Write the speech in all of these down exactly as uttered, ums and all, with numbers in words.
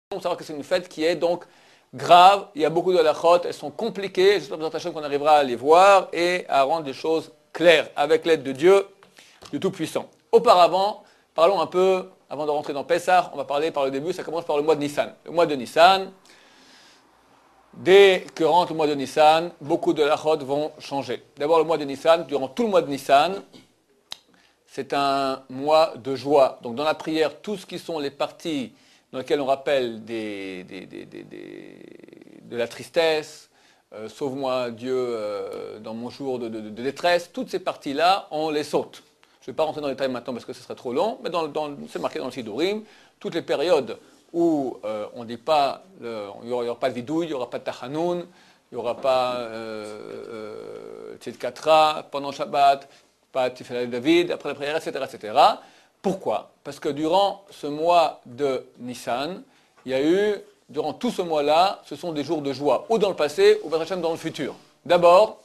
faut savoir que c'est une fête qui est donc grave, il y a beaucoup de halachot, elles sont compliquées, j'espère qu'on arrivera à les voir et à rendre les choses claires avec l'aide de Dieu, du Tout-Puissant. Auparavant, parlons un peu, avant de rentrer dans Pessah, on va parler par le début, ça commence par le mois de Nissan. Le mois de Nissan, dès que rentre le mois de Nissan, beaucoup de halachot vont changer. D'abord le mois de Nissan, durant tout le mois de Nissan, c'est un mois de joie. Donc dans la prière, tout ce qui sont les parties dans lesquelles on rappelle des, des, des, des, des, de la tristesse, euh, sauve-moi Dieu euh, dans mon jour de, de, de détresse, toutes ces parties-là, on les saute. Je ne vais pas rentrer dans les détails maintenant parce que ce serait trop long, mais dans, dans, c'est marqué dans le Sidurim, toutes les périodes où euh, on dit pas, le, il n'y aura, aura pas de vidouille, il n'y aura pas de tachanoun, il n'y aura pas euh, euh, tzidkatra pendant Shabbat, pas de Tiferet David, après la prière, et cetera, et cetera. Pourquoi? Parce que durant ce mois de Nissan, il y a eu, durant tout ce mois-là, ce sont des jours de joie, ou dans le passé, ou dans le futur. D'abord,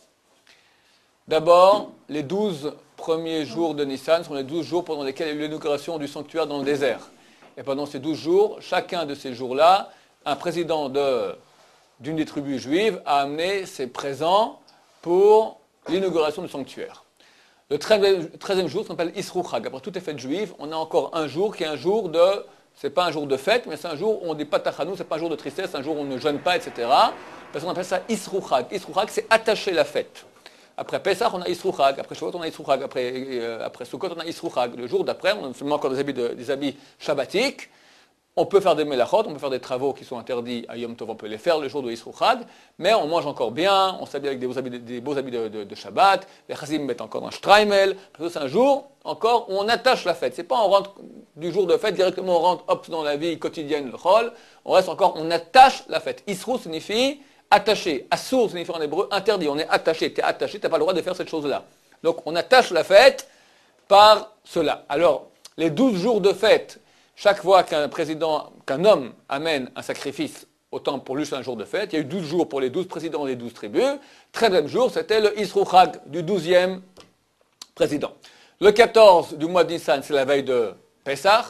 d'abord, les douze premiers jours de Nissan sont les douze jours pendant lesquels il y a eu l'inauguration du sanctuaire dans le désert. Et pendant ces douze jours, chacun de ces jours-là, un président de, d'une des tribus juives a amené ses présents pour l'inauguration du sanctuaire. Le treizième jour s'appelle Isrouchag. Après toutes les fêtes juives, on a encore un jour qui est un jour de, c'est pas un jour de fête, mais c'est un jour où on ne dit pas tachanou, c'est pas un jour de tristesse, c'est un jour où on ne jeûne pas, et cetera. Parce qu'on appelle ça Isrouchag. Isrouchag, c'est attacher la fête. Après Pessah, on a Isrouchag. Après Shavuot, on a Isrouchag. Après, euh, après Sukkot, on a Isrouchag. Le jour d'après, on a seulement encore des habits, de, des habits shabbatiques. On peut faire des melachot, on peut faire des travaux qui sont interdits à Yom Tov, on peut les faire le jour de Isrouchag, mais on mange encore bien, on s'habille avec des beaux habits, des beaux habits de, de, de Shabbat, les Chassim mettent encore un Streimel, parce que c'est un jour encore où on attache la fête. C'est pas on rentre du jour de fête, directement on rentre hop dans la vie quotidienne, le chol, on reste encore, on attache la fête. Isrou signifie attaché, Assour signifie en hébreu interdit, on est attaché, tu es attaché, tu n'as pas le droit de faire cette chose-là. Donc on attache la fête par cela. Alors, les douze jours de fête, chaque fois qu'un président, qu'un homme amène un sacrifice au temple pour juste un jour de fête, il y a eu douze jours pour les douze présidents des douze tribus. treizième jour, c'était le Isrouchag du douzième président. Le quatorze du mois de Nissan, c'est la veille de Pessah.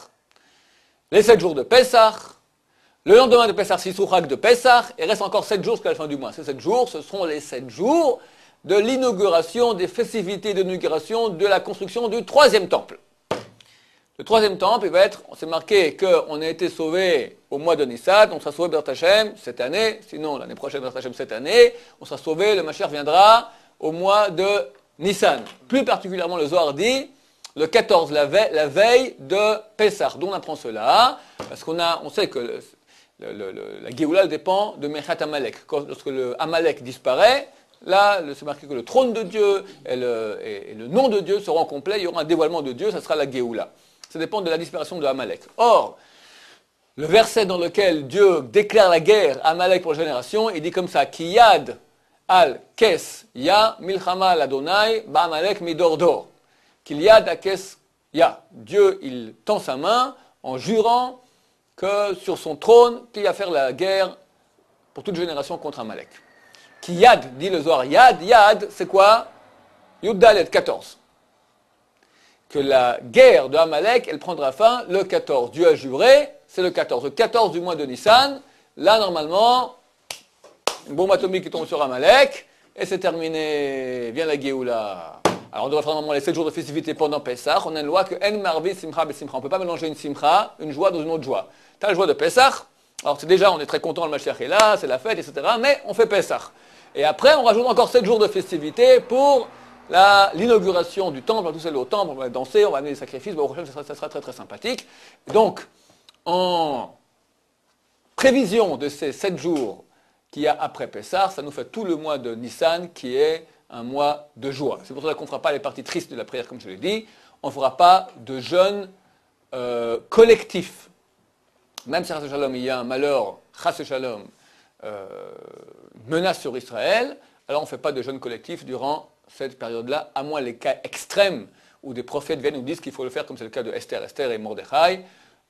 Les sept jours de Pessah. Le lendemain de Pessah, c'est Isrouchag de Pessah. Et il reste encore sept jours jusqu'à la fin du mois. Ces sept jours, ce seront les sept jours de l'inauguration, des festivités d'inauguration de la construction du troisième temple. Le troisième temple, il va être, on s'est marqué qu'on a été sauvé au mois de Nissan, on sera sauvé B'ezrat Hashem cette année, sinon l'année prochaine B'ezrat Hashem cette année, on sera sauvé, le Mashiach viendra au mois de Nissan. Plus particulièrement, le Zohar dit, le quatorze, la veille, la veille de Pessah. D'où on apprend cela? Parce qu'on a, on sait que le, le, le, la Géoula dépend de Mechat Amalek. Lorsque le Amalek disparaît, là, c'est marqué que le trône de Dieu et le, et, et le nom de Dieu seront complets, il y aura un dévoilement de Dieu, ça sera la Géoula. Ça dépend de la disparition de Amalek. Or, le verset dans lequel Dieu déclare la guerre à Amalek pour la génération, il dit comme ça, Kiyad al kes ya milchama l'Adonai ba Amalek midordor. Kiyad al kes ya. Dieu, il tend sa main en jurant que sur son trône, qu'il va faire la guerre pour toute génération contre Amalek. Kiyad, dit le Zohar. Yad, Yad, c'est quoi? Yud Dalet, quatorze. Que la guerre de Amalek, elle prendra fin le quatorze. Dieu a juré, c'est le quatorze. Le quatorze du mois de Nissan, là, normalement, une bombe atomique qui tombe sur Amalek, et c'est terminé. Vient la Géoula. Alors, on devrait faire normalement les sept jours de festivité pendant Pessah. On a une loi que En Marvi Simcha Besimcha. On ne peut pas mélanger une Simcha, une joie dans une autre joie. Tu as la joie de Pessah. Alors, c'est déjà, on est très content, le Mashiach est là, c'est la fête, et cetera. Mais on fait Pessah. Et après, on rajoute encore sept jours de festivité pour La, l'inauguration du temple, on va tous aller au temple, on va danser, on va amener des sacrifices, bon, au prochain, ça sera, ça sera très très sympathique. Donc, en prévision de ces sept jours qu'il y a après Pessah, ça nous fait tout le mois de Nissan qui est un mois de joie. C'est pour ça qu'on ne fera pas les parties tristes de la prière, comme je l'ai dit. On ne fera pas de jeûne euh, collectif. Même si, Chas Shalom, il y a un malheur, Chas Shalom, euh, menace sur Israël, alors on ne fait pas de jeûne collectif durant cette période-là, à moins les cas extrêmes où des prophètes viennent nous disent qu'il faut le faire, comme c'est le cas de Esther. Esther et Mordechai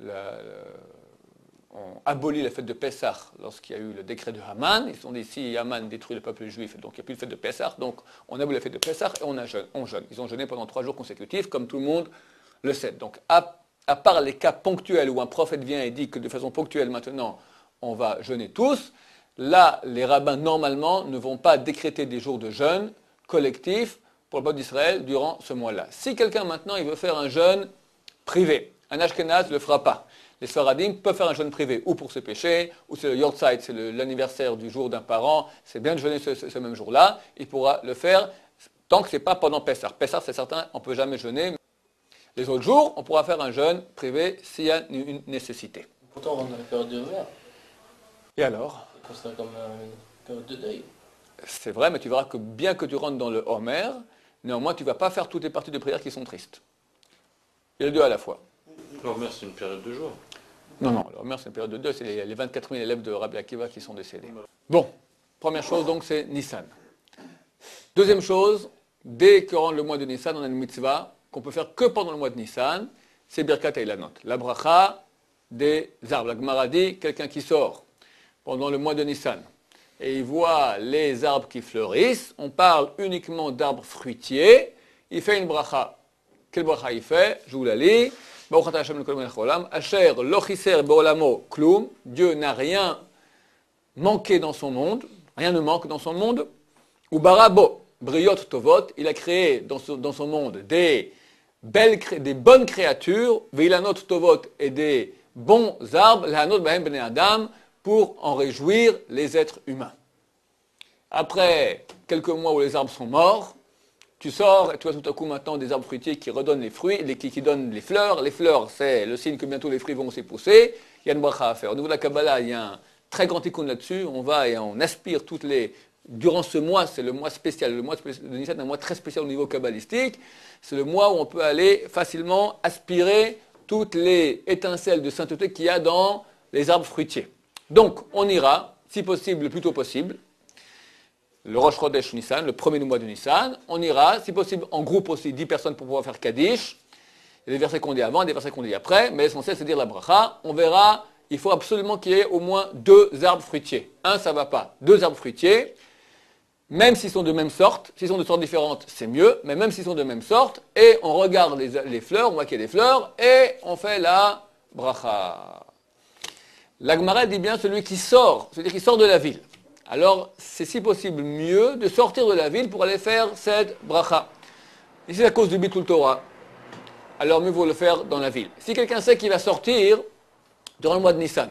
ont aboli la fête de Pessah lorsqu'il y a eu le décret de Haman. Ils se sont dit, si Haman détruit le peuple juif, donc il n'y a plus de fête de Pessah, donc on aboli la fête de Pessah et on, a jeûne, on jeûne. Ils ont jeûné pendant trois jours consécutifs, comme tout le monde le sait. Donc à, à part les cas ponctuels où un prophète vient et dit que de façon ponctuelle maintenant, on va jeûner tous. Là, les rabbins, normalement, ne vont pas décréter des jours de jeûne collectifs pour le peuple d'Israël durant ce mois-là. Si quelqu'un, maintenant, il veut faire un jeûne privé, un Ashkenaz ne le fera pas. Les Sfaradim peuvent faire un jeûne privé, ou pour se pécher, ou c'est le Yortzeit, c'est le, l'anniversaire du jour d'un parent, c'est bien de jeûner ce, ce, ce même jour-là, il pourra le faire tant que ce n'est pas pendant Pessah. Pessah, c'est certain, on ne peut jamais jeûner. Les autres jours, on pourra faire un jeûne privé s'il y a une nécessité. Pourtant, on rentre dans la période de mer. Et alors? C'est considéré comme une période de deuil. C'est vrai, mais tu verras que bien que tu rentres dans le Homer, néanmoins, tu ne vas pas faire toutes les parties de prière qui sont tristes. Il y a les deux à la fois. Le Homer, c'est une période de joie. Non, non, le Homer, c'est une période de deuil. C'est les, les vingt-quatre mille élèves de Rabbi Akiva qui sont décédés. Bon, première chose, donc, c'est Nissan. Deuxième chose, dès que rentre le mois de Nissan, on a une mitzvah qu'on peut faire que pendant le mois de Nissan, c'est Birkat Eilanot, la bracha des arbres. La Gemara dit, quelqu'un qui sort pendant le mois de Nissan et il voit les arbres qui fleurissent, on parle uniquement d'arbres fruitiers, il fait une bracha. Quelle bracha il fait? Je vous la lis. Asher lochiser beolamo klum, Dieu n'a rien manqué dans son monde, rien ne manque dans son monde. Ou barabo, briot tovot, il a créé dans son, dans son monde des belles, des bonnes créatures, veilanot tovot, et des bons arbres, lahanot bahem bnei adam, pour en réjouir les êtres humains. Après quelques mois où les arbres sont morts, tu sors et tu as tout à coup maintenant des arbres fruitiers qui redonnent les fruits, les, qui, qui donnent les fleurs. Les fleurs, c'est le signe que bientôt les fruits vont aussi pousser. Il y a une bracha à faire. Au niveau de la Kabbalah, il y a un très grand tikkun là-dessus. On va et on aspire toutes les... Durant ce mois, c'est le mois spécial. Le mois de Nissan est un mois très spécial au niveau kabbalistique. C'est le mois où on peut aller facilement aspirer toutes les étincelles de sainteté qu'il y a dans les arbres fruitiers. Donc, on ira, si possible, le plus tôt possible, le Rosh Chodesh Nissan, le premier du mois de Nissan. On ira, si possible, en groupe aussi, dix personnes pour pouvoir faire Kaddish. Il y a des versets qu'on dit avant, des versets qu'on dit après, mais l'essentiel, c'est dire la bracha. On verra, il faut absolument qu'il y ait au moins deux arbres fruitiers. Un, ça ne va pas. Deux arbres fruitiers, même s'ils sont de même sorte, s'ils sont de sortes différentes, c'est mieux, mais même s'ils sont de même sorte, et on regarde les, les fleurs, on voit qu'il y a des fleurs, et on fait la bracha. La Gemara dit bien celui qui sort, c'est-à-dire qui sort de la ville. Alors, c'est si possible mieux de sortir de la ville pour aller faire cette bracha. Et c'est à cause du Bitul Torah. Alors, mieux vaut le faire dans la ville. Si quelqu'un sait qu'il va sortir durant le mois de Nissan,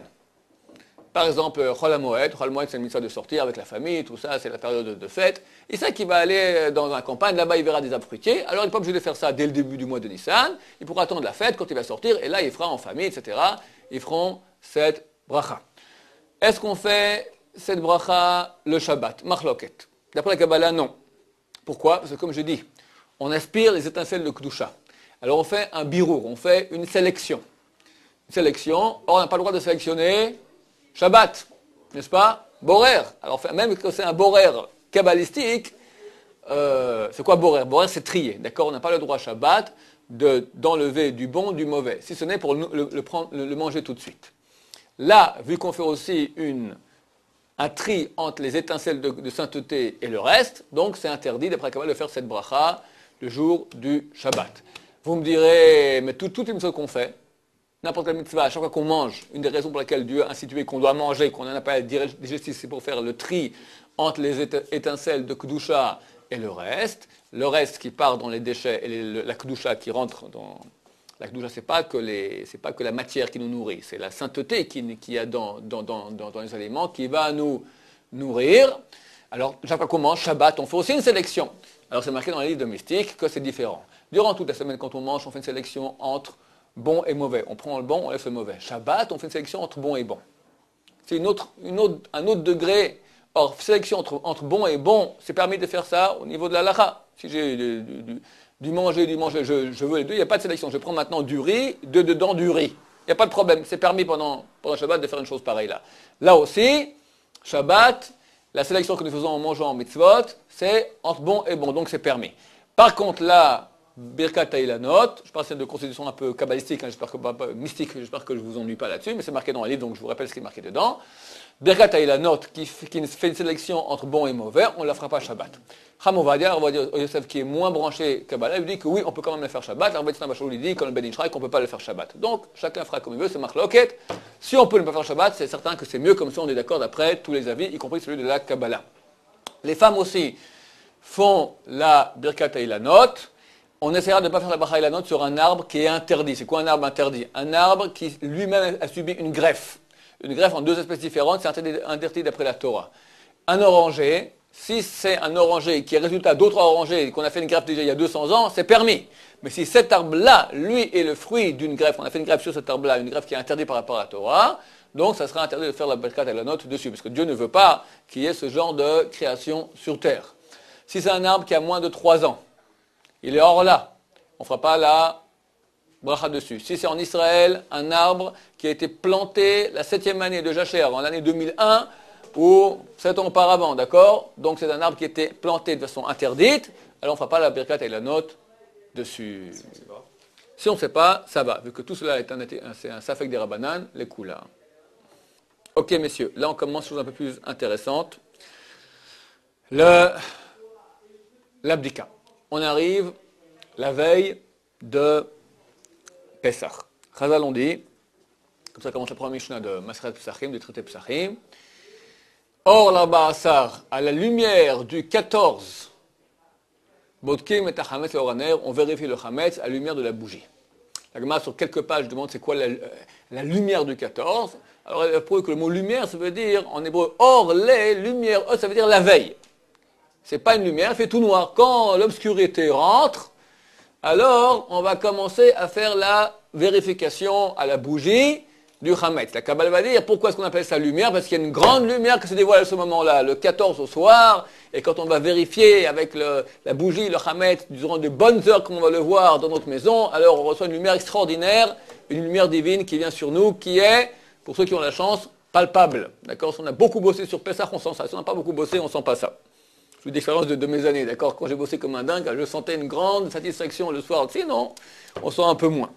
par exemple, Chol HaMoed, Chol HaMoed c'est une mitzvah de sortir avec la famille, tout ça, c'est la période de, de fête. Il sait qu'il va aller dans la campagne, là-bas il verra des arbres fruitiers, alors il n'est pas obligé de faire ça dès le début du mois de Nissan, il pourra attendre la fête quand il va sortir, et là il fera en famille, et cetera. Ils feront cette bracha. Est-ce qu'on fait cette bracha le Shabbat? Machloket. D'après la Kabbalah, non. Pourquoi? Parce que comme je dis, on aspire les étincelles de Kedusha. Alors on fait un birour, on fait une sélection. Une sélection, or on n'a pas le droit de sélectionner Shabbat, n'est-ce pas? Borer. Alors même que c'est un borer kabbalistique, euh, c'est quoi borer? Borer c'est trier, d'accord? On n'a pas le droit Shabbat de, d'enlever du bon du mauvais, si ce n'est pour le, le, le, prendre, le, le manger tout de suite. Là, vu qu'on fait aussi une, un tri entre les étincelles de, de sainteté et le reste, donc c'est interdit d'après Kabbalah de faire cette bracha le jour du Shabbat. Vous me direz, mais tout, toutes les mitzvahs qu'on fait, n'importe quelle mitzvah, à chaque fois qu'on mange, une des raisons pour lesquelles Dieu a institué qu'on doit manger, qu'on en a pas digestif, c'est pour faire le tri entre les étincelles de Kedusha et le reste. Le reste qui part dans les déchets et les, la Kedusha qui rentre dans... La Kedusha, ce n'est pas, pas que la matière qui nous nourrit, c'est la sainteté qu'il qui y a dans, dans, dans, dans les aliments qui va nous nourrir. Alors, chaque fois qu'on mange, Shabbat, on fait aussi une sélection. Alors, c'est marqué dans les livres de mystique que c'est différent. Durant toute la semaine, quand on mange, on fait une sélection entre bon et mauvais. On prend le bon, on laisse le mauvais. Shabbat, on fait une sélection entre bon et bon. C'est une autre, une autre, un autre degré. Or, sélection entre, entre bon et bon, c'est permis de faire ça au niveau de la lacha. Si j'ai du, du, du manger, du manger, je, je veux les deux, il n'y a pas de sélection. Je prends maintenant du riz, de dedans du riz. Il n'y a pas de problème. C'est permis pendant, pendant Shabbat de faire une chose pareille là. Là aussi, Shabbat, la sélection que nous faisons en mangeant en mitzvot, c'est entre bon et bon. Donc c'est permis. Par contre, là, Birkat Ha'ilanot. Je parle de constitution un peu kabbalistique, hein, j'espère que pas, pas, mystique, j'espère que je vous ennuie pas là-dessus, mais c'est marqué dans un livre, donc je vous rappelle ce qui est marqué dedans. Birkat Ha'ilanot, qui, qui fait une sélection entre bon et mauvais, on ne la fera pas Shabbat. Chamovadia, on va dire Yosef qui est moins branché Kabbalah, il dit que oui, on peut quand même le faire Shabbat. Alors Betzna Bachou lui dit, comme le Ben Ishraï, qu'on ne peut pas le faire Shabbat. Donc, chacun fera comme il veut, c'est marloquet. Si on peut ne pas faire Shabbat, c'est certain que c'est mieux, comme ça on est d'accord d'après tous les avis, y compris celui de la Kabbalah. Les femmes aussi font la Birkat Ha'ilanot. On essaiera de ne pas faire la Birkat Ha'ilanot sur un arbre qui est interdit. C'est quoi un arbre interdit? Un arbre qui lui-même a subi une greffe. Une greffe en deux espèces différentes, c'est interdit, interdit d'après la Torah. Un oranger, si c'est un oranger qui est résultat d'autres orangers, qu'on a fait une greffe déjà il y a deux cents ans, c'est permis. Mais si cet arbre-là, lui, est le fruit d'une greffe, on a fait une greffe sur cet arbre-là, une greffe qui est interdite par rapport à la Torah, donc ça sera interdit de faire la Birkat Ha'ilanot dessus, parce que Dieu ne veut pas qu'il y ait ce genre de création sur terre. Si c'est un arbre qui a moins de trois ans, il est hors là, on ne fera pas la bracha dessus. Si c'est en Israël, un arbre qui a été planté la septième année de Jacher, en l'année deux mille un, ou sept ans auparavant, d'accord? Donc c'est un arbre qui a été planté de façon interdite, alors on ne fera pas la Birkat Ha'ilanot dessus. Si on ne sait pas, ça va, vu que tout cela est un, c'est un safek des Rabbanan, les couleurs. Ok messieurs, là on commence chose un peu plus intéressante. Le, l'abdika. On arrive la veille de Pesach. Chazal on dit, comme ça commence la première Mishnah de Maseret Pesachim, du traité Pesachim. Or là-bas Asar, à la lumière du quatorze, Bodkim et Hametz Oraner, on vérifie le Hametz à la lumière de la bougie. La Gemara sur quelques pages demande c'est quoi la, la lumière du quatorze. Alors elle a prouvé que le mot lumière, ça veut dire en hébreu or les lumières, oh, ça veut dire la veille. C'est pas une lumière, il fait tout noir. Quand l'obscurité rentre, alors on va commencer à faire la vérification à la bougie du Hametz. La Kabbale va dire pourquoi est-ce qu'on appelle ça lumière? Parce qu'il y a une grande lumière qui se dévoile à ce moment-là, le quatorze au soir, et quand on va vérifier avec le, la bougie, le Hametz, durant de bonnes heures comme on va le voir dans notre maison, alors on reçoit une lumière extraordinaire, une lumière divine qui vient sur nous, qui est, pour ceux qui ont la chance, palpable. D'accord? Si on a beaucoup bossé sur Pessah, on sent ça. Si on n'a pas beaucoup bossé, on ne sent pas ça. Je vous dis l'expérience de, de mes années, d'accord? Quand j'ai bossé comme un dingue, je sentais une grande satisfaction le soir. Sinon, on sent un peu moins.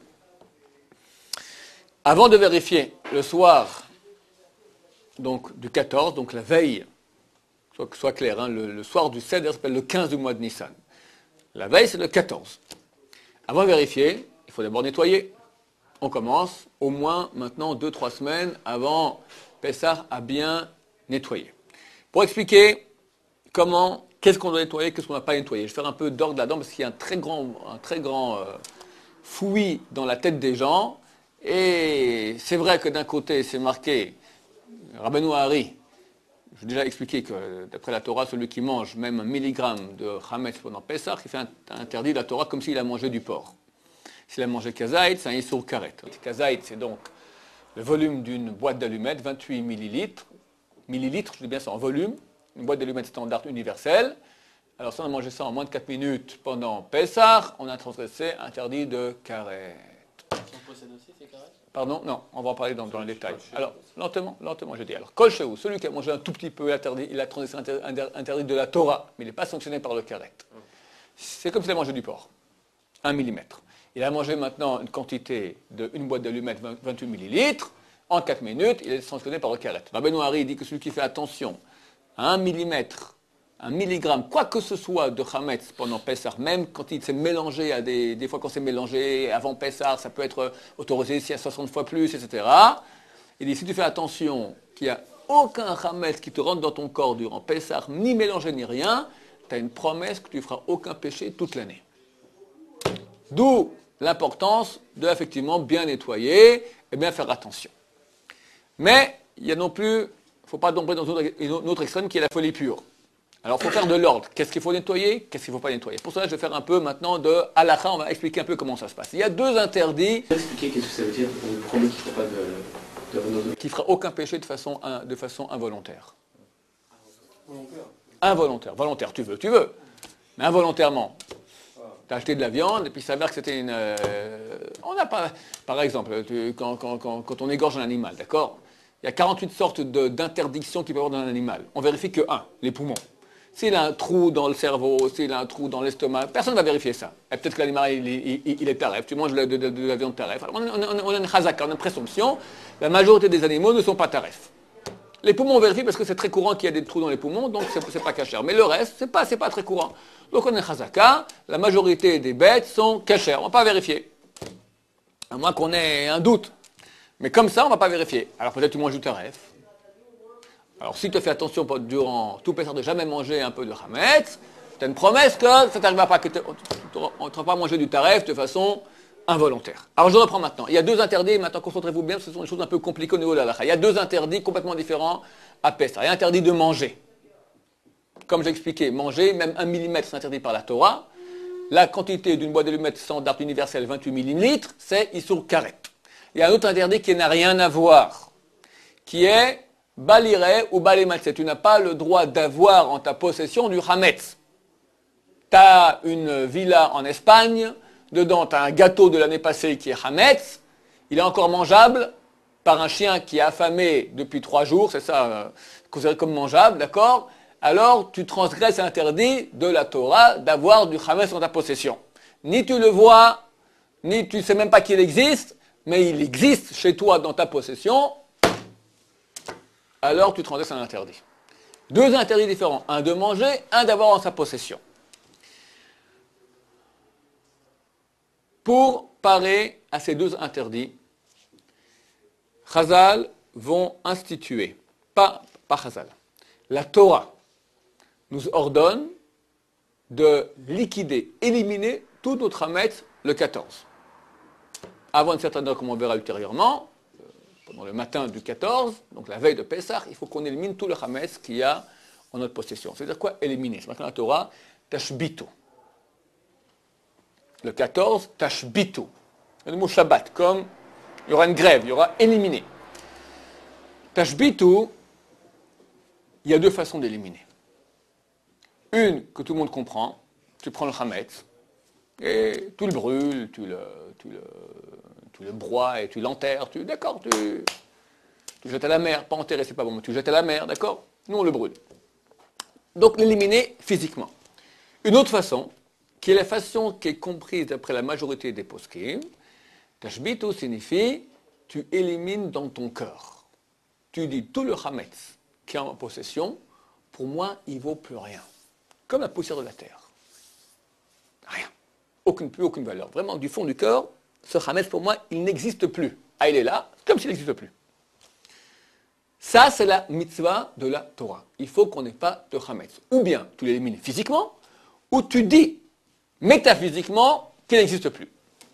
Avant de vérifier le soir donc, du quatorze, donc la veille, soit que ce soit clair, hein, le, le soir du sept, ça s'appelle le quinze du mois de Nissan. La veille, c'est le quatorze. Avant de vérifier, il faut d'abord nettoyer. On commence au moins maintenant deux trois semaines avant Pessah à bien nettoyer. Pour expliquer comment, qu'est-ce qu'on doit nettoyer, qu'est-ce qu'on n'a pas nettoyé. Je vais faire un peu d'ordre là-dedans parce qu'il y a un très grand, un très grand euh, fouillis dans la tête des gens. Et c'est vrai que d'un côté, c'est marqué, Rabbeinu Hari, j'ai déjà expliqué que d'après la Torah, celui qui mange même un milligramme de Hametz pendant Pessah, il fait un, un interdit de la Torah comme s'il a mangé du porc. S'il a mangé kazaït, c'est un Issour Karet. Kazaït, c'est donc le volume d'une boîte d'allumettes, vingt-huit millilitres. Millilitres, je dis bien ça en volume. Une boîte d'allumettes standard universelle. Alors si on a mangé ça en moins de quatre minutes pendant Pessah, on a transgressé interdit de Karet. On possède aussi ces carrés? Pardon? Non, on va en parler dans, dans les détails. Alors, lentement, lentement, je dis. Alors, Kol Shehu, celui qui a mangé un tout petit peu, interdit, il a transgressé interdit de la Torah, mais il n'est pas sanctionné par le Karet. C'est comme s'il a mangé du porc. Un millimètre. Il a mangé maintenant une quantité d'une boîte d'allumettes, vingt-huit millilitres. En quatre minutes, il est sanctionné par le Karet. Rabbeinu Hari dit que celui qui fait attention à un millimètre, un milligramme, quoi que ce soit de Hametz pendant Pessah, même quand il s'est mélangé à des, des fois quand c'est mélangé avant Pessah, ça peut être autorisé ici à soixante fois plus, et cetera. Il dit si tu fais attention qu'il n'y a aucun Hametz qui te rentre dans ton corps durant Pessah, ni mélangé ni rien, tu as une promesse que tu ne feras aucun péché toute l'année. D'où l'importance de effectivement bien nettoyer et bien faire attention. Mais il y a non plus, il ne faut pas tomber dans une autre extrême qui est la folie pure. Alors il faut faire de l'ordre. Qu'est-ce qu'il faut nettoyer, qu'est-ce qu'il ne faut pas nettoyer. Pour cela, je vais faire un peu maintenant de halakha, on va expliquer un peu comment ça se passe. Il y a deux interdits. Expliquer qu'est-ce que ça veut dire, on promet qu'il ne fera pas de, de qui ne fera aucun péché de façon, de façon involontaire. Volontaire. Involontaire. Volontaire, tu veux, tu veux. Mais involontairement. Tu as acheté de la viande et puis il s'avère que c'était une... Euh, on n'a pas... Par exemple, tu, quand, quand, quand, quand on égorge un animal, d'accord? Il y a quarante-huit sortes de, d'interdictions qu'il peut y avoir dans un animal. On vérifie que un, les poumons. S'il a un trou dans le cerveau, s'il a un trou dans l'estomac, personne ne va vérifier ça. Et peut-être que l'animal, il, il, il, il est taref, tu manges de, de, de, de la viande taref. Alors on, on, on a une chazaka, on a une présomption, la majorité des animaux ne sont pas taref. Les poumons, on vérifie parce que c'est très courant qu'il y a des trous dans les poumons, donc c'est pas cachère. Mais le reste, c'est pas, c'est pas très courant. Donc on a une chazaka, la majorité des bêtes sont cachères, on ne va pas vérifier. À moins qu'on ait un doute. Mais comme ça, on ne va pas vérifier. Alors peut-être tu manges du taref. Alors si tu fais attention durant tout Pessah de jamais manger un peu de chametz, tu as une promesse que ça t'arrivera pas, qu'on ne te fera pas manger du taref de façon involontaire. Alors je reprends maintenant. Il y a deux interdits, maintenant concentrez-vous bien, parce que ce sont des choses un peu compliquées au niveau de la halakha. Il y a deux interdits complètement différents à Pessah. Il y a interdit de manger. Comme j'ai expliqué, manger, même un millimètre, c'est interdit par la Torah. La quantité d'une boîte d'allumettes standard universelle, vingt-huit millilitres, c'est Issour Karet. Il y a un autre interdit qui n'a rien à voir, qui est Baliré ou Balimatse. Tu n'as pas le droit d'avoir en ta possession du Hametz. Tu as une villa en Espagne, dedans tu as un gâteau de l'année passée qui est Hametz, il est encore mangeable par un chien qui est affamé depuis trois jours, c'est ça, euh, considéré comme mangeable, d'accord? Alors tu transgresses l'interdit de la Torah d'avoir du Hametz en ta possession. Ni tu le vois, ni tu ne sais même pas qu'il existe, mais il existe chez toi dans ta possession, alors tu transgresses un interdit. Deux interdits différents, un de manger, un d'avoir en sa possession. Pour parer à ces deux interdits, Chazal vont instituer, pas, pas Chazal, la Torah nous ordonne de liquider, éliminer tout notre Hametz le quatorze. Avant une certaine heure, comme on verra ultérieurement, euh, pendant le matin du quatorze, donc la veille de Pessah, il faut qu'on élimine tout le Hametz qu'il y a en notre possession. C'est-à-dire quoi éliminer? C'est marqué dans la Torah, tashbitu. Le quatorze, tashbitu. Le mot Shabbat, comme il y aura une grève, il y aura éliminé. Tashbitu, il y a deux façons d'éliminer. Une que tout le monde comprend, tu prends le Hametz, et tu le brûles, tu le, tu le, tu le broies et tu l'enterres, tu, d'accord, tu, tu jettes à la mer, pas enterrer, c'est pas bon, mais tu jettes à la mer, d'accord? Nous on le brûle. Donc l'éliminer physiquement. Une autre façon, qui est la façon qui est comprise d'après la majorité des poskim, tashbitu signifie tu élimines dans ton cœur. Tu dis tout le Hametz qui est en possession, pour moi il vaut plus rien. Comme la poussière de la terre. Rien. Aucune, plus aucune valeur. Vraiment, du fond du cœur, ce Hametz, pour moi, il n'existe plus. Ah, il est là, comme s'il n'existe plus. Ça, c'est la mitzvah de la Torah. Il faut qu'on n'ait pas de Hametz. Ou bien, tu l'élimines physiquement, ou tu dis, métaphysiquement, qu'il n'existe plus.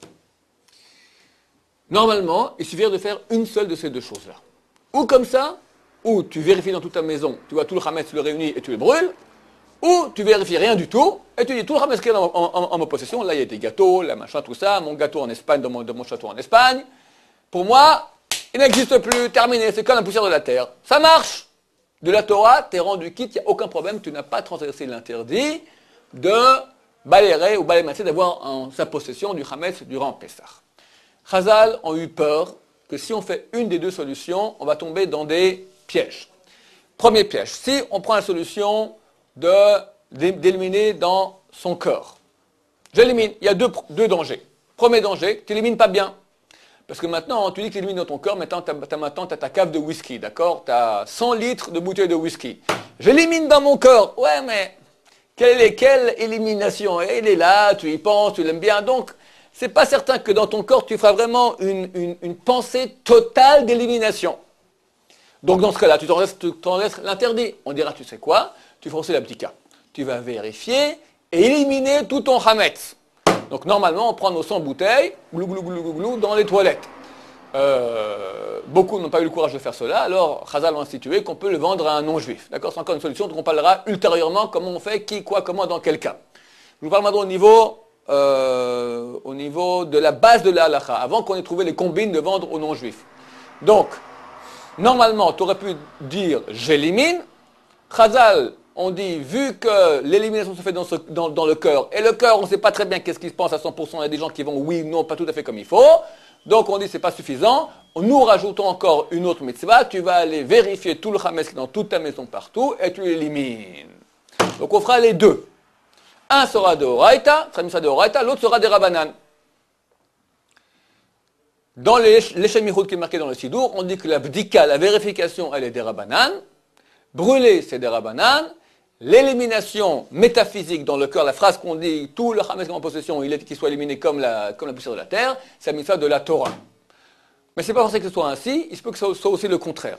Normalement, il suffirait de faire une seule de ces deux choses-là. Ou comme ça, ou tu vérifies dans toute ta maison, tu vois tout le Hametz, tu le réunis et tu le brûles, ou tu vérifies rien du tout, et tu dis tout le Hametz qui est en, en, en, en ma possession, là il y a des gâteaux, là machin, tout ça, mon gâteau en Espagne, dans mon, dans mon château en Espagne, pour moi, il n'existe plus, terminé, c'est comme la poussière de la terre. Ça marche. De la Torah, tu es rendu quitte, il n'y a aucun problème, tu n'as pas transgressé l'interdit de balérer ou balémasser, d'avoir en sa possession du Hametz durant Pessah. Chazal ont eu peur que si on fait une des deux solutions, on va tomber dans des pièges. Premier piège, si on prend la solution de, d'éliminer dans son corps. J'élimine, il y a deux, deux dangers. Premier danger, tu n'élimines pas bien. Parce que maintenant, tu dis que tu élimines dans ton corps, maintenant tu as, maintenant, tu as ta cave de whisky, d'accord? Tu as cent litres de bouteilles de whisky. J'élimine dans mon corps. Ouais, mais quelle, est, quelle élimination? Il est là, tu y penses, tu l'aimes bien. Donc, c'est pas certain que dans ton corps, tu feras vraiment une, une, une pensée totale d'élimination. Donc, dans ce cas-là, tu t'en laisses, laisses l'interdit. On dira, tu sais quoi? Tu feras aussi la petite cas. Tu vas vérifier et éliminer tout ton Hametz. Donc normalement, on prend nos cent bouteilles, glou, glou, glou, glou, glou, dans les toilettes. Euh, beaucoup n'ont pas eu le courage de faire cela, alors Chazal a institué qu'on peut le vendre à un non-juif. D'accord? C'est encore une solution dont on parlera ultérieurement, comment on fait, qui, quoi, comment, dans quel cas. Je vous parle maintenant au niveau, euh, au niveau de la base de la halakha, avant qu'on ait trouvé les combines de vendre aux non-juifs. Donc, normalement, tu aurais pu dire j'élimine. Chazal, on dit, vu que l'élimination se fait dans, ce, dans, dans le cœur, et le cœur, on ne sait pas très bien qu'est-ce qui se passe à cent pour cent, il y a des gens qui vont oui, non, pas tout à fait comme il faut, donc on dit c'est pas suffisant, nous rajoutons encore une autre mitzvah, tu vas aller vérifier tout le Hametz dans toute ta maison partout, et tu l'élimines. Donc on fera les deux. Un sera de Horaïta, sera Mitzvah de Horaïta, l'autre sera des Rabbanan. Dans l'échelle Michoud qui est marqué dans le Sidour, on dit que la bdika, la vérification, elle est des Rabbanan. Brûler, c'est des Rabbanan. L'élimination métaphysique dans le cœur, la phrase qu'on dit, tout le Hametz en possession, il est qu'il soit éliminé comme la, comme la poussière de la terre, c'est la mitzvah de la Torah. Mais c'est pas forcément que ce soit ainsi, il se peut que ce soit aussi le contraire.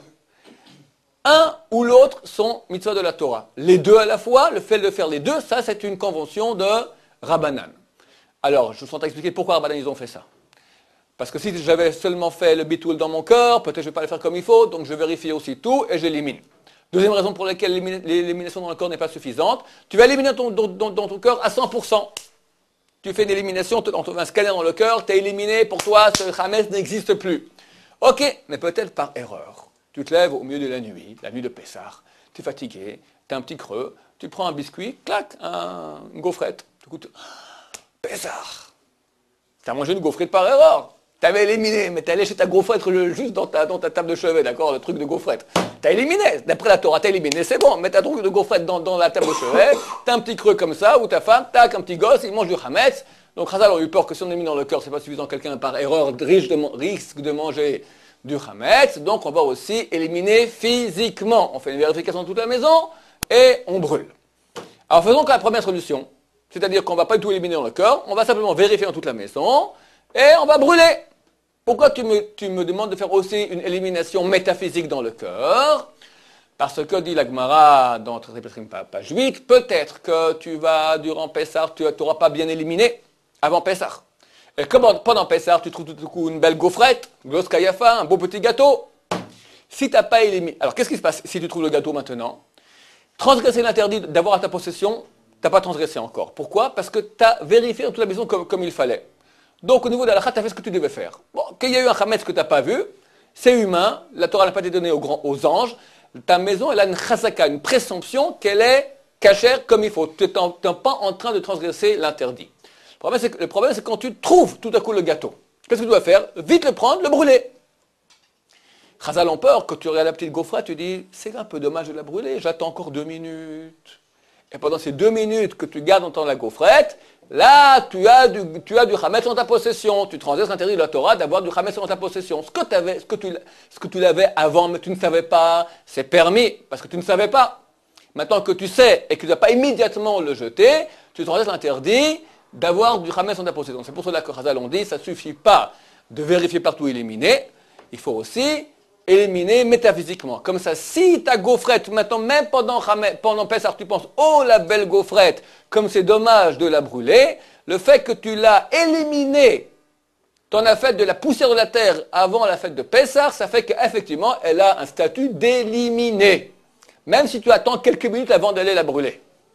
Un ou l'autre sont mitzvah de la Torah. Les deux à la fois, le fait de faire les deux, ça c'est une convention de Rabbanan. Alors, je vous sens expliquer pourquoi Rabbanan ils ont fait ça. Parce que si j'avais seulement fait le bitoul dans mon cœur, peut-être je ne vais pas le faire comme il faut, donc je vérifie aussi tout et j'élimine. Deuxième raison pour laquelle l'élimination dans le corps n'est pas suffisante, tu vas éliminer ton, dans, dans, dans ton cœur à cent pour cent. Tu fais une élimination, on te fait un scanner dans le cœur, tu es éliminé, pour toi ce Hametz n'existe plus. Ok, mais peut-être par erreur. Tu te lèves au milieu de la nuit, la nuit de Pessah, tu es fatigué, tu as un petit creux, tu prends un biscuit, clac, un, une gaufrette. Tu goûtes, Pessah. Tu as mangé une gaufrette par erreur. Tu avais éliminé, mais tu allé chez ta gaufrette juste dans ta, dans ta table de chevet, d'accord, le truc de gaufrette. Tu as éliminé, d'après la Torah, tu as éliminé, c'est bon, mets ta truc de gaufrette dans, dans la table de chevet, tu as un petit creux comme ça, ou ta femme, tac, un petit gosse, il mange du Hametz. Donc Chazal a eu peur que si on élimine dans le cœur, c'est pas suffisant, quelqu'un par erreur risque de, risque de manger du Hametz, donc on va aussi éliminer physiquement. On fait une vérification de toute la maison et on brûle. Alors faisons que la première solution, c'est-à-dire qu'on ne va pas du tout éliminer dans le cœur, on va simplement vérifier dans toute la maison et on va brûler. Pourquoi tu me, tu me demandes de faire aussi une élimination métaphysique dans le cœur? Parce que, dit la Gemara dans Traité Pesachim, page huit, peut-être que tu vas, durant Pessah, tu n'auras pas bien éliminé avant Pessah. Et comme pendant Pessah, tu trouves tout à coup une belle gaufrette, gloss kayafa, un beau petit gâteau. Si tu n'as pas éliminé... Alors, qu'est-ce qui se passe si tu trouves le gâteau maintenant? Transgresser l'interdit d'avoir à ta possession, tu n'as pas transgressé encore. Pourquoi? Parce que tu as vérifié dans toute la maison comme, comme il fallait. Donc, au niveau de la halakha, tu as fait ce que tu devais faire. Bon, qu'il y a eu un Hametz que tu n'as pas vu, c'est humain, la Torah n'a pas été donnée aux, grands, aux anges, ta maison, elle a une chazaka, une présomption qu'elle est cachère comme il faut. Tu n'es pas en train de transgresser l'interdit. Le problème, c'est, le problème, c'est quand tu trouves tout à coup le gâteau. Qu'est-ce que tu dois faire? Vite le prendre, le brûler. Chazal en peur, quand tu regardes la petite gaufrette, tu dis, c'est un peu dommage de la brûler, j'attends encore deux minutes. Et pendant ces deux minutes que tu gardes dans la gaufrette, là, tu as du, tu as du Hametz en ta possession. Tu transgresses l'interdit de la Torah d'avoir du Hametz en ta possession. Ce que, t'avais, ce que tu, ce que tu l'avais avant, mais tu ne savais pas, c'est permis, parce que tu ne savais pas. Maintenant que tu sais et que tu ne dois pas immédiatement le jeter, tu transgresses l'interdit d'avoir du Hametz en ta possession. C'est pour cela que Chazal on dit, ça ne suffit pas de vérifier partout éliminer. Il faut aussi éliminer métaphysiquement. Comme ça, si ta gaufrette, maintenant, même pendant, pendant Pessah, tu penses, oh la belle gaufrette, comme c'est dommage de la brûler, le fait que tu l'as éliminée, tu en as fait de la poussière de la terre avant la fête de Pessah, ça fait qu'effectivement, elle a un statut d'éliminée. Même si tu attends quelques minutes avant d'aller la brûler.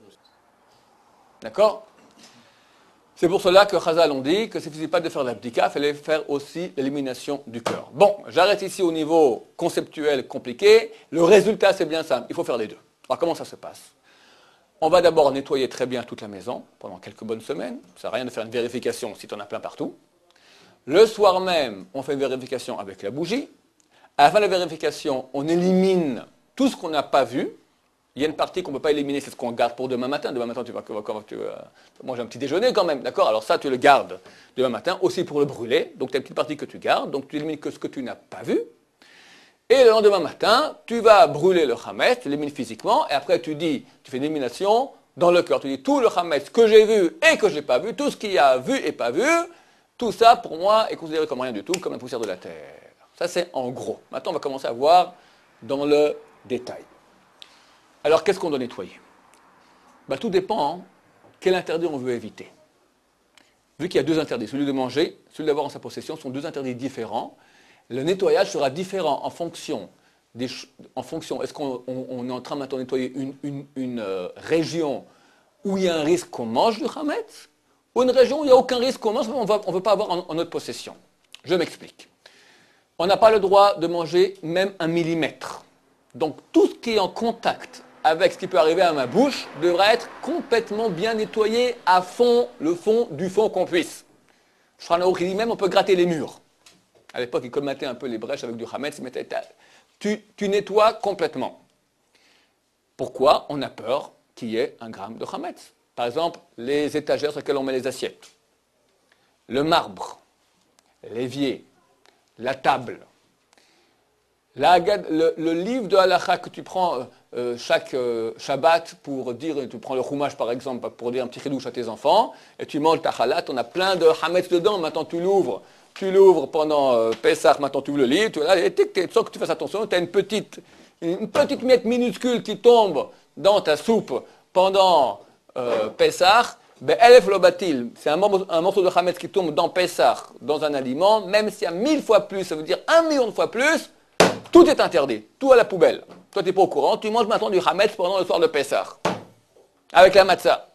D'accord? C'est pour cela que Chazal on dit que s'il ne suffit pas de faire l'abdika, il fallait faire aussi l'élimination du cœur. Bon, j'arrête ici au niveau conceptuel compliqué. Le résultat, c'est bien simple. Il faut faire les deux. Alors, comment ça se passe? On va d'abord nettoyer très bien toute la maison pendant quelques bonnes semaines. Ça ne sert à rien de faire une vérification si tu en as plein partout. Le soir même, on fait une vérification avec la bougie. À la fin de la vérification, on élimine tout ce qu'on n'a pas vu. Il y a une partie qu'on ne peut pas éliminer, c'est ce qu'on garde pour demain matin. Demain matin, tu vas, tu vas, tu vas manger un petit déjeuner quand même, d'accord? Alors ça, tu le gardes demain matin, aussi pour le brûler. Donc tu as une petite partie que tu gardes, donc tu élimines que ce que tu n'as pas vu. Et le lendemain matin, tu vas brûler le Hametz, tu l'élimines physiquement, et après tu dis, tu fais une élimination dans le cœur. Tu dis tout le Hametz que j'ai vu et que je n'ai pas vu, tout ce qu'il y a vu et pas vu, tout ça pour moi est considéré comme rien du tout, comme la poussière de la terre. Ça c'est en gros. Maintenant on va commencer à voir dans le détail. Alors, qu'est-ce qu'on doit nettoyer? Ben, tout dépend hein, quel interdit on veut éviter. Vu qu'il y a deux interdits, celui de manger, celui d'avoir en sa possession, sont deux interdits différents. Le nettoyage sera différent en fonction, des, en fonction est-ce qu'on on, on est en train maintenant de nettoyer une, une, une euh, région où il y a un risque qu'on mange du Hametz, ou une région où il n'y a aucun risque qu'on mange, mais on ne veut pas avoir en, en notre possession. Je m'explique. On n'a pas le droit de manger même un millimètre. Donc, tout ce qui est en contact avec ce qui peut arriver à ma bouche, devra être complètement bien nettoyé à fond, le fond du fond qu'on puisse. Shulchan qui dit même on peut gratter les murs. À l'époque, ils colmataient un peu les brèches avec du Hametz, tu, tu nettoies complètement. Pourquoi? On a peur qu'il y ait un gramme de chametz. Par exemple, les étagères sur lesquelles on met les assiettes, le marbre, l'évier, la table, la, le, le livre de halakha que tu prends euh, chaque euh, Shabbat pour dire, tu prends le chumash par exemple, pour dire un petit chidouche à tes enfants, et tu manges ta chalat, on a plein de chametz dedans, maintenant tu l'ouvres, tu l'ouvres pendant euh, Pessah, maintenant tu ouvres le livre, tu vois, et sans que tu fasses attention, tu as une petite, une petite miette minuscule qui tombe dans ta soupe pendant euh, Pessah, ben, elef lobatil, c'est un, un morceau de chametz qui tombe dans Pessah, dans un aliment, même s'il y a mille fois plus, ça veut dire un million de fois plus, tout est interdit, tout à la poubelle. Toi, tu n'es pas au courant, tu manges maintenant du chametz pendant le soir de Pessah, avec la matzah.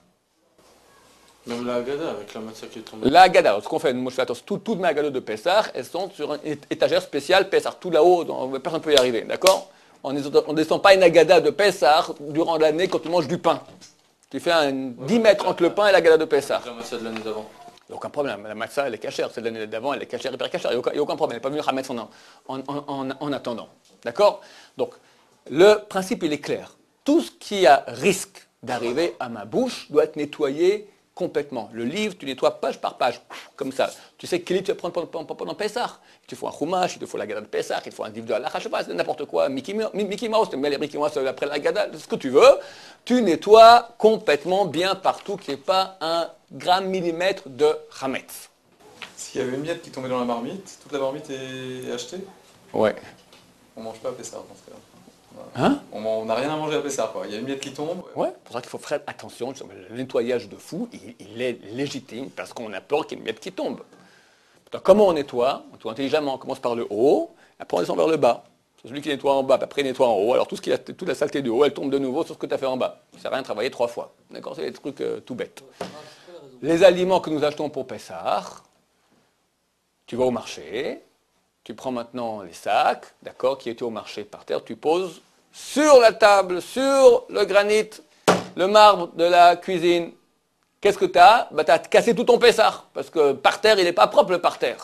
Même la Haggadah, avec la matzah qui est tombée. La Haggadah, ce qu'on fait, moi je fais attention, tout, toutes mes Haggadot de Pessah, elles sont sur une étagère spéciale Pessah, tout là-haut, personne ne peut y arriver, d'accord? On ne descend pas une Haggadah de Pessah durant l'année quand tu manges du pain. Tu fais un ouais, dix mètres entre le pain et la Haggadah de Pessah. La matzah de l'année d'avant. Il n'y a aucun problème, la matzah elle est cachère, celle de l'année d'avant elle est cachère, hyper cachère, il n'y a aucun, il y a aucun problème, elle n'est pas venue chametz en, en, en, en, en attendant. D'accord? Donc, le principe il est clair. Tout ce qui a risque d'arriver à ma bouche doit être nettoyé complètement. Le livre, tu nettoies page par page, comme ça. Tu sais quel livre tu vas prendre pendant, pendant, pendant Pessah. Il te faut un chumash, il te faut la Haggadah de Pessah, il te faut un livre de halakha, je sais pas, c'est n'importe quoi, Mickey, Mickey Mouse, tu mets les Mickey Mouse après la Haggadah, ce que tu veux. Tu nettoies complètement bien partout, qu'il n'y ait pas un gramme millimètre de chametz. S'il y avait une miette qui tombait dans la marmite, toute la marmite est achetée? Ouais. On mange pas à Pessah dans ce cas. Hein? On n'a rien à manger à Pessah, quoi. Il y a une miette qui tombe. Ouais, c'est pour ça qu'il faut faire attention. Le nettoyage de fou, il, il est légitime parce qu'on a peur qu'il y ait une miette qui tombe. Donc, comment on nettoie? On nettoie intelligemment. On commence par le haut, après on descend vers le bas. C'est celui qui nettoie en bas, puis après il nettoie en haut. Alors tout ce qui a, toute la saleté du haut, elle tombe de nouveau sur ce que tu as fait en bas. Ça ne sert à rien de travailler trois fois. D'accord? C'est des trucs euh, tout bêtes. Les aliments que nous achetons pour Pessah, tu vas au marché, tu prends maintenant les sacs, d'accord, qui étaient au marché par terre, tu poses sur la table, sur le granit, le marbre de la cuisine. Qu'est-ce que tu as? Bah, tu as cassé tout ton Pessah, parce que par terre, il n'est pas propre le parterre.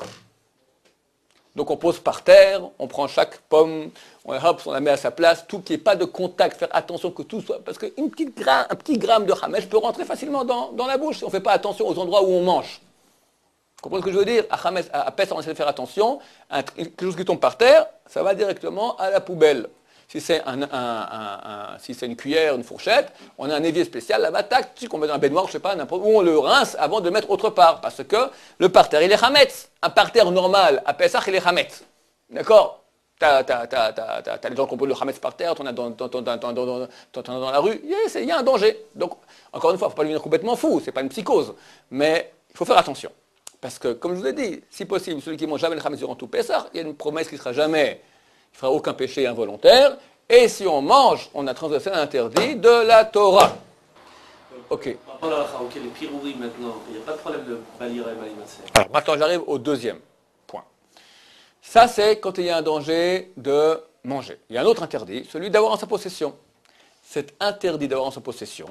Donc on pose par terre, on prend chaque pomme, on, hop, on la met à sa place, tout qu'il n'y ait pas de contact, faire attention que tout soit... Parce qu'un petit gramme de chametz peut rentrer facilement dans, dans la bouche si on ne fait pas attention aux endroits où on mange. Vous comprenez ce que je veux dire? À chametz, à, à Pessah, on essaie de faire attention, un, quelque chose qui tombe par terre, ça va directement à la poubelle. Si c'est un, un, un, un, si c'est une cuillère, une fourchette, on a un évier spécial, là-bas, tac, tu sais, qu'on met dans un baignoire, je sais pas, n'importe où, on le rince avant de le mettre autre part, parce que le parterre, il est chametz. Un parterre normal, à Pessah, il est chametz. D'accord? T'as, t'as, t'as, t'as, t'as, t'as les gens qui ont le chametz par terre, t'en as dans, dans, dans, dans, dans, dans, dans, dans la rue, yes, il y a un danger. Donc, encore une fois, il ne faut pas devenir complètement fou, c'est pas une psychose, mais il faut faire attention. Parce que, comme je vous ai dit, si possible, celui qui ne mange jamais le chametz durant tout Pessah, il y a une promesse qui ne sera jamais... Il ne fera aucun péché involontaire. Et si on mange, on a transgressé l'interdit de la Torah. Ok. Par rapport à la ok, les pirouris maintenant, il n'y a pas de problème de balira et malimassé. Alors maintenant, j'arrive au deuxième point. Ça, c'est quand il y a un danger de manger. Il y a un autre interdit, celui d'avoir en sa possession. Cet interdit d'avoir en sa possession,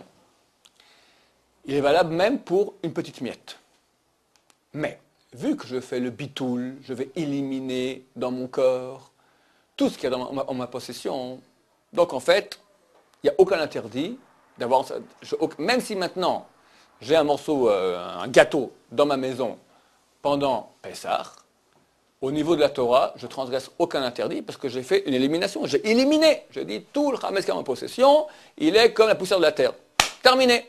il est valable même pour une petite miette. Mais, vu que je fais le bitoul, je vais éliminer dans mon corps tout ce qu'il y a dans ma, en ma possession. Donc en fait, il n'y a aucun interdit d'avoir... Je, même si maintenant, j'ai un morceau, euh, un gâteau dans ma maison pendant Pessah, au niveau de la Torah, je transgresse aucun interdit parce que j'ai fait une élimination. J'ai éliminé. J'ai dit, tout le chametz qui est en ma possession, il est comme la poussière de la terre. Terminé.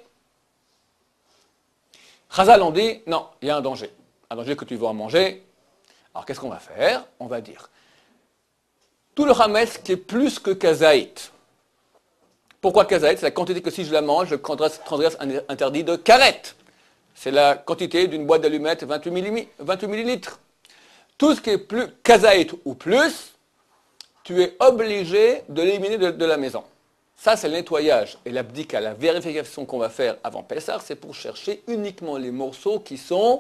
Chazal on dit, non, il y a un danger. Un danger que tu vas en manger. Alors qu'est-ce qu'on va faire? On va dire... Tout le chametz qui est plus que kazaït. Pourquoi kazaït? C'est la quantité que si je la mange, je transgresse un interdit de karet. C'est la quantité d'une boîte d'allumettes vingt-huit millilitres. Tout ce qui est plus kazaït ou plus, tu es obligé de l'éliminer de, de la maison. Ça, c'est le nettoyage. Et l'abdika, la vérification qu'on va faire avant Pessah, c'est pour chercher uniquement les morceaux qui sont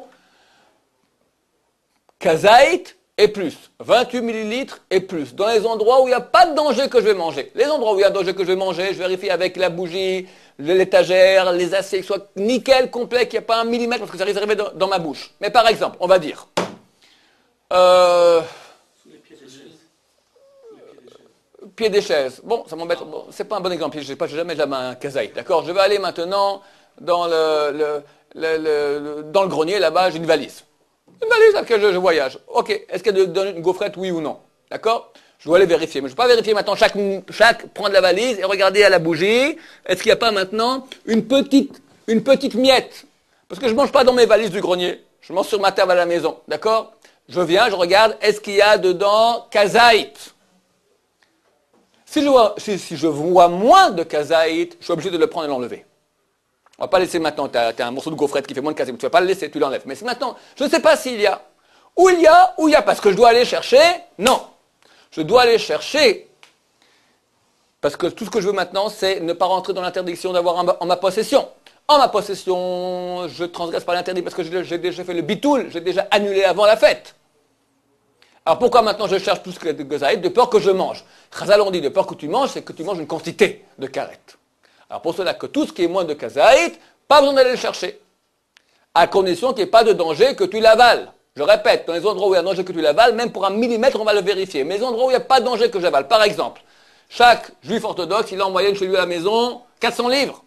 kazaït et plus, vingt-huit millilitres et plus, dans les endroits où il n'y a pas de danger que je vais manger. Les endroits où il y a un danger que je vais manger, je vérifie avec la bougie, l'étagère, les assiettes, que ce soit nickel, complet, qu'il n'y a pas un millimètre, parce que ça risque d'arriver dans, dans ma bouche. Mais par exemple, on va dire, euh, pied des chaises. Bon, ça m'embête. Bon, c'est pas un bon exemple. Je n'ai pas jamais la main kazaït. D'accord. Je vais aller maintenant dans le, le, le, le, le dans le grenier là-bas. J'ai une valise. Une valise avec laquelle je, je voyage. Ok. Est-ce qu'elle donne une gaufrette, oui ou non? D'accord. Je dois aller vérifier. Mais je ne vais pas vérifier maintenant chaque chaque prendre la valise et regarder à la bougie. Est-ce qu'il n'y a pas maintenant une petite une petite miette? Parce que je mange pas dans mes valises du grenier. Je mange sur ma table à la maison. D'accord. Je viens, je regarde. Est-ce qu'il y a dedans kazaït? Si je, vois, si, si je vois moins de kazaït, je suis obligé de le prendre et l'enlever. On ne va pas laisser maintenant, tu as, as un morceau de gaufrette qui fait moins de kazaït, tu ne vas pas le laisser, tu l'enlèves. Mais si maintenant, je ne sais pas s'il y a. Où il y a, où il y a, parce que je dois aller chercher. Non. Je dois aller chercher. Parce que tout ce que je veux maintenant, c'est ne pas rentrer dans l'interdiction d'avoir en, en ma possession. En ma possession, je transgresse pas l'interdit parce que j'ai déjà fait le bitoul, j'ai déjà annulé avant la fête. Alors pourquoi maintenant je cherche tout ce qui est de kazaït? De peur que je mange. Chazal on dit de peur que tu manges, c'est que tu manges une quantité de karet. Alors pour cela que tout ce qui est moins de kazaït, pas besoin d'aller le chercher. À condition qu'il n'y ait pas de danger que tu l'avales. Je répète, dans les endroits où il y a danger que tu l'avales, même pour un millimètre, on va le vérifier. Mais les endroits où il n'y a pas de danger que j'avale. Par exemple, chaque juif orthodoxe, il a en moyenne chez lui à la maison quatre cents livres.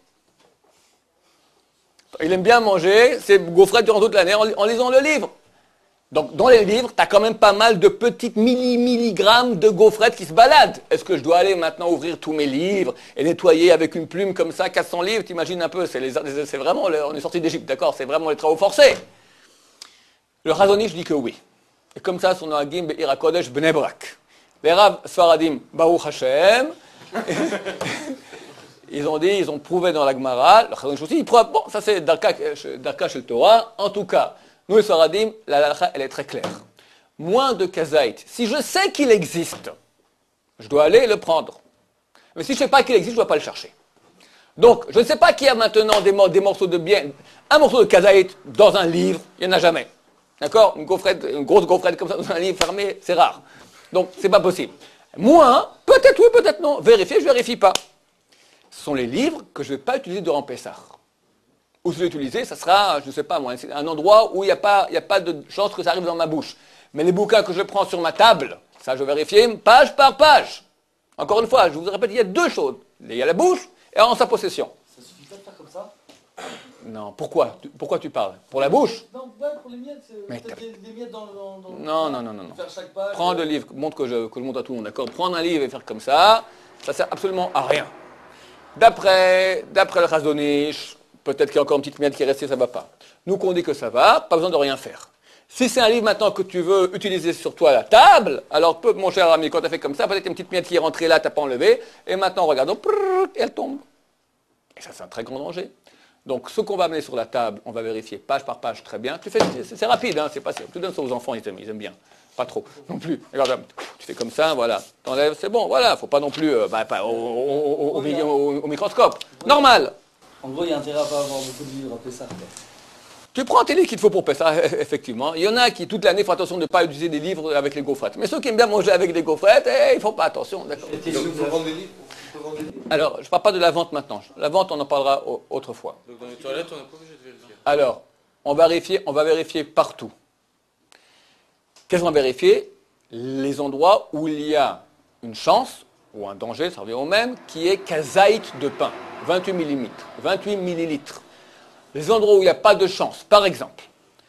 Il aime bien manger ses gaufrettes durant toute l'année en, en lisant le livre. Donc, dans les livres, tu as quand même pas mal de petites milli-milligrammes de gaufrettes qui se baladent. Est-ce que je dois aller maintenant ouvrir tous mes livres et nettoyer avec une plume comme ça quatre cents livres? T'imagines un peu, c'est, les, c'est vraiment, on est sorti d'Égypte, d'accord? C'est vraiment les travaux forcés. Le Razonich dit que oui. Et comme ça, son Agim Be'ir HaKodesh Bnei Brak. Les Rav Sfaradim, Baruch Hashem, ils ont dit, ils ont prouvé dans la Gemara, le Razonich aussi, ils prouvent, bon, ça c'est Darka chez le Torah, en tout cas. Nous, les Sfaradim, la halakha, elle est très claire. Moins de kazaït. Si je sais qu'il existe, je dois aller le prendre. Mais si je ne sais pas qu'il existe, je ne dois pas le chercher. Donc, je ne sais pas qu'il y a maintenant des, des morceaux de bien. Un morceau de kazaït dans un livre, il n'y en a jamais. D'accord? Une gaufrette, une grosse gaufrette comme ça dans un livre fermé, c'est rare. Donc, c'est pas possible. Moins, peut-être oui, peut-être non. Vérifier, je ne vérifie pas. Ce sont les livres que je ne vais pas utiliser durant Pessah. Où je vais l'utiliser, ça sera, je ne sais pas moi, un endroit où il n'y a pas, il n'y a pas de chance que ça arrive dans ma bouche. Mais les bouquins que je prends sur ma table, ça je vais vérifier page par page. Encore une fois, je vous répète, il y a deux choses. Il y a la bouche et en sa possession. Ça suffit pas de faire comme ça? Non, pourquoi? Pourquoi tu parles? Pour la bouche? Non, ouais, pour les miettes, Mais peut-être des, des miettes dans, dans, dans... Non, non, non, non. non. Faire chaque page. Prends le livre, montre que je, que je montre à tout le monde, d'accord? Prendre un livre et faire comme ça, ça sert absolument à rien. D'après, d'après le Razonich, peut-être qu'il y a encore une petite miette qui est restée, ça ne va pas. Nous, qu'on dit que ça va, pas besoin de rien faire. Si c'est un livre maintenant que tu veux utiliser sur toi à la table, alors mon cher ami, quand tu as fait comme ça, peut-être une petite miette qui est rentrée là, tu n'as pas enlevé, et maintenant, regarde, et elle tombe. Et ça, c'est un très grand danger. Donc, ce qu'on va amener sur la table, on va vérifier page par page très bien. Tu fais, c'est, c'est rapide, hein, c'est pas sûr. Tu donnes ça aux enfants, ils aiment, ils aiment bien. Pas trop, non plus. Regarde, tu fais comme ça, voilà. T'enlèves, c'est bon, voilà. Faut pas non plus, euh, bah, pas au, au, au, au, au microscope. Normal. En gros, il y a intérêt à pas avoir beaucoup de livres à Pessah. Tu prends tes livres qu'il te faut pour Pessah, effectivement. Il y en a qui, toute l'année, font attention de ne pas utiliser des livres avec les gaufrettes. Mais ceux qui aiment bien manger avec des gaufrettes, eh, ils ne font pas attention, d'accord. Donc, il faut vendre des livres. Alors, je ne parle pas de la vente maintenant. La vente, on en parlera autre fois. Donc dans les toilettes, on n'est pas obligé de vérifier. Alors, on va vérifier, on va vérifier partout. Qu'est-ce qu'on va vérifier? Les endroits où il y a une chance, ou un danger, ça revient au même, qui est kazaït de pain, vingt-huit millimètres, vingt-huit millilitres. Les endroits où il n'y a pas de chance, par exemple,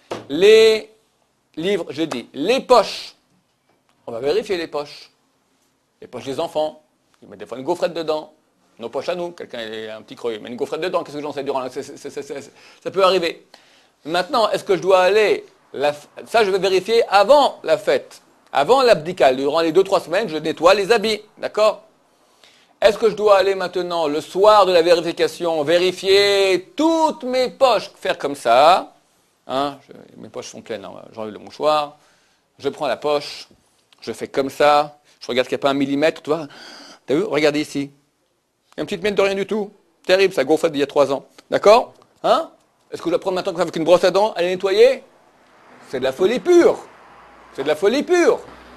les livres, j'ai dit, les poches, on va vérifier les poches. Les poches des enfants, ils mettent des fois une gaufrette dedans, nos poches à nous, quelqu'un a un petit creux, il met une gaufrette dedans, qu'est-ce que j'en sais durant la... c'est, c'est, c'est, c'est, ça peut arriver. Maintenant, est-ce que je dois aller, la... ça je vais vérifier avant la fête, avant l'abdical, durant les deux trois semaines, je nettoie les habits, d'accord? Est-ce que je dois aller maintenant, le soir de la vérification, vérifier toutes mes poches, faire comme ça, hein, je, mes poches sont pleines, hein, j'enlève le mouchoir, je prends la poche, je fais comme ça, je regarde qu'il n'y a pas un millimètre, tu vois, t'as vu, regardez ici, il y a une petite miette de rien du tout, terrible, ça gonfle d'il y a trois ans, d'accord? Hein? Est-ce que je dois prendre maintenant avec une brosse à dents, aller nettoyer? C'est de la folie pure, c'est de la folie pure.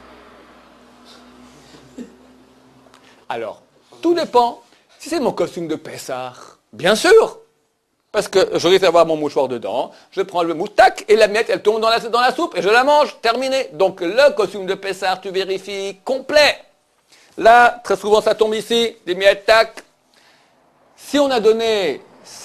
Alors, tout dépend. Si c'est mon costume de Pessah, bien sûr. Parce que je risque d'avoir mon mouchoir dedans, je prends le mouche, tac, et la miette, elle tombe dans la, dans la soupe, et je la mange, terminé. Donc le costume de Pessah, tu vérifies complet. Là, très souvent, ça tombe ici, des miettes, tac. Si on a donné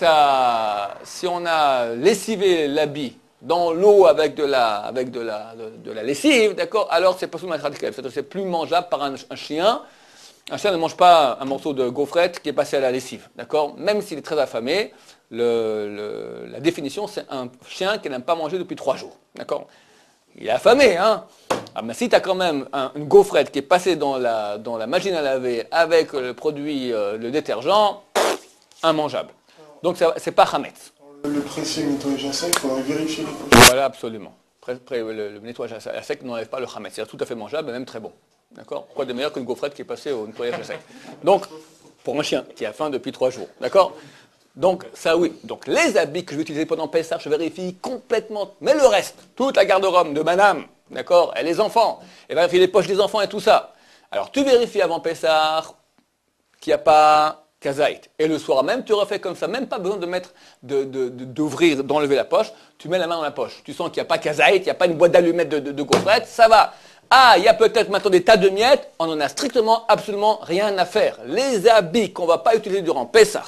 ça, si on a lessivé l'habit dans l'eau avec de la, avec de la, de, de la lessive, d'accord, alors c'est pas sous ma c'est-à-dire que c'est plus mangeable par un, un chien. Un chien ne mange pas un morceau de gaufrette qui est passé à la lessive, d'accord. Même s'il est très affamé, le, le, la définition, c'est un chien qui n'aime pas manger depuis trois jours, d'accord. Il est affamé, hein. Ah, mais si tu as quand même un, une gaufrette qui est passée dans la, dans la machine à laver avec le produit, euh, le détergent, immangeable. Donc c'est pas Hametz. Le presser, le nettoyage à sec, il faudrait vérifier les poches. Voilà, absolument. Pré, pré, le, le nettoyage à sec n'enlève pas le Hametz. C'est tout à fait mangeable et même très bon. D'accord. Quoi de meilleur qu'une gaufrette qui est passée au nettoyage à sec. Donc, pour un chien qui a faim depuis trois jours. D'accord. Donc, ça oui. Donc, les habits que je vais utiliser pendant Pessah, je vérifie complètement. Mais le reste, toute la garde-robe de madame, d'accord, et les enfants, et vérifier les poches des enfants et tout ça. Alors, tu vérifies avant Pessah qu'il n'y a pas kazaït. Et le soir même, tu refais comme ça. Même pas besoin de mettre, de, de, de, d'ouvrir, d'enlever la poche. Tu mets la main dans la poche. Tu sens qu'il n'y a pas kazaït, il n'y a pas une boîte d'allumettes de, de, de gaufrettes, ça va. Ah, il y a peut-être maintenant des tas de miettes, on n'en a strictement, absolument rien à faire. Les habits qu'on ne va pas utiliser durant Pessah,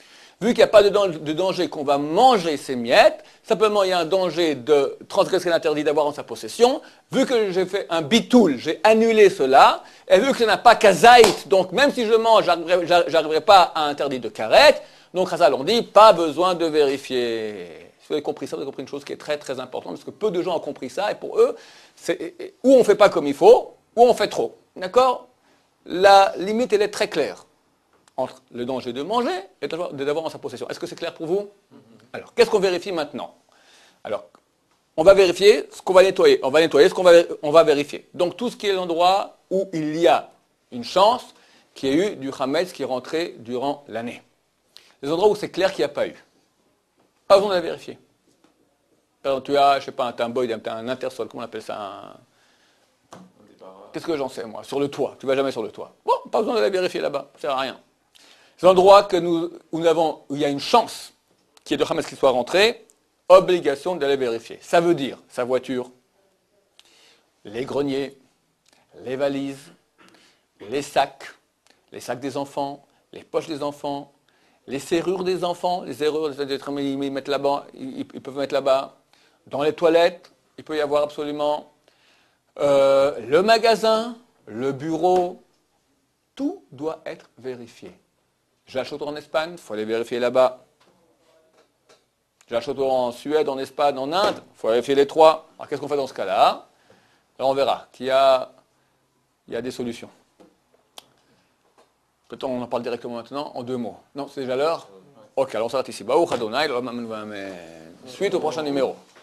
vu qu'il n'y a pas de, de danger qu'on va manger ces miettes, simplement il y a un danger de transgresser l'interdit d'avoir en sa possession, vu que j'ai fait un bitoul, j'ai annulé cela, et vu que ça n'a pas kazaït, donc même si je mange, j'arriverai pas à un interdit de karet, donc Chazal on dit, pas besoin de vérifier. Si vous avez compris ça, vous avez compris une chose qui est très très importante, parce que peu de gens ont compris ça, et pour eux, c'est ou on ne fait pas comme il faut, ou on fait trop. D'accord? La limite, elle est très claire entre le danger de manger et d'avoir en sa possession. Est-ce que c'est clair pour vous? Alors, qu'est-ce qu'on vérifie maintenant? Alors, on va vérifier ce qu'on va nettoyer. On va nettoyer ce qu'on va, on va vérifier. Donc, tout ce qui est l'endroit où il y a une chance qu'il y ait eu du Hametz qui est rentré durant l'année. Les endroits où c'est clair qu'il n'y a pas eu. Pas besoin de la vérifier. Par exemple, tu as, je ne sais pas, un boy, tu as un intersol, comment on appelle ça un... Qu'est-ce que j'en sais, moi? Sur le toit. Tu ne vas jamais sur le toit. Bon, pas besoin de la vérifier là-bas. Ça ne sert à rien. Les endroits que nous, où, nous avons, où il y a une chance qu'il y ait de Hametz qui soit rentré, obligation d'aller vérifier. Ça veut dire sa voiture, les greniers, les valises, les sacs, les sacs des enfants, les poches des enfants, les serrures des enfants, les serrures, ils mettent là-bas, ils, ils peuvent mettre là-bas. Dans les toilettes, il peut y avoir absolument euh, le magasin, le bureau, tout doit être vérifié. J'achète en Espagne, il faut aller vérifier là-bas. J'achète en Suède, en Espagne, en Inde, il faut vérifier les trois. Alors qu'est-ce qu'on fait dans ce cas-là? Alors on verra qu'il y a, il y a des solutions. Peut-être on en parle directement maintenant, en deux mots. Non, c'est déjà l'heure? Ok, alors on s'arrête ici. Suite au prochain numéro.